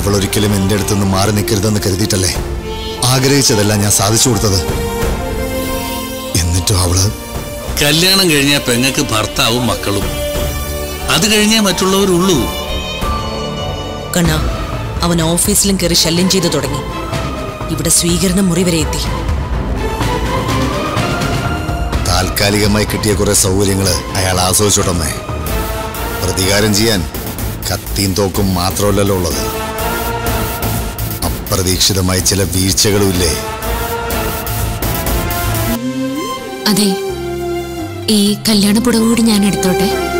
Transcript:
അവളൊരിക്കലും എൻ്റെ അടുത്തുനിന്ന് മാറി നിൽക്കരുതെന്ന് കരുതിയിട്ടല്ലേ ആഗ്രഹിച്ചതെല്ലാം ഞാൻ സാധിച്ചു കൊടുത്തത്. എന്നിട്ടും അവള് കല്യാണം കഴിഞ്ഞാൽ പെങ്ങൾക്ക് ഭർത്താവും മക്കളും, അത് കഴിഞ്ഞേ മറ്റുള്ളവരുള്ളൂ. കണ്ണാ, അവൻ ഓഫീസിലും കയറി ശല്യം ചെയ്തു തുടങ്ങി. ഇവിടെ സ്വീകരണ മുറി വരെ എത്തി. താൽക്കാലികമായി കിട്ടിയ കുറെ സൗകര്യങ്ങള് അയാൾ ആസ്വദിച്ചോട്ടമ്മേ. പ്രതികാരം ചെയ്യാൻ കത്തിയും തോക്കും മാത്രമല്ലല്ലോ ഉള്ളത്, അപ്രതീക്ഷിതമായ ചില വീഴ്ചകളുമില്ലേ? അതെ, ഈ കല്യാണ പുടവ കൂടി ഞാൻ എടുത്തോട്ടെ?